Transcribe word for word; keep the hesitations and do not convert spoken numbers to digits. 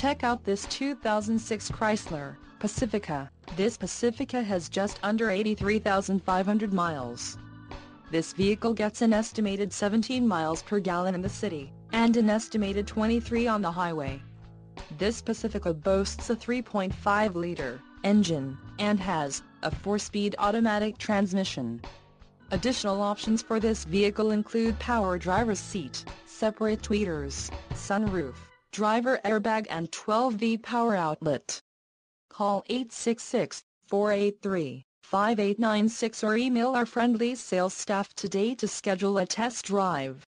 Check out this two thousand six Chrysler Pacifica. This Pacifica has just under eighty-three thousand five hundred miles. This vehicle gets an estimated seventeen miles per gallon in the city, and an estimated twenty-three on the highway. This Pacifica boasts a three point five liter engine, and has a four-speed automatic transmission. Additional options for this vehicle include power driver's seat, separate tweeters, sunroof, driver airbag and twelve volt power outlet. Call eight six six, four eight three, five eight nine six or email our friendly sales staff today to schedule a test drive.